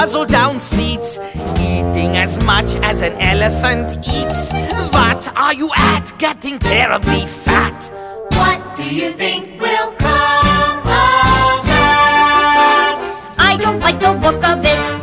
guzzle down sweets, eating as much as an elephant eats. What are you at? Getting terribly fat. What do you think will come of that? I don't like the look of it.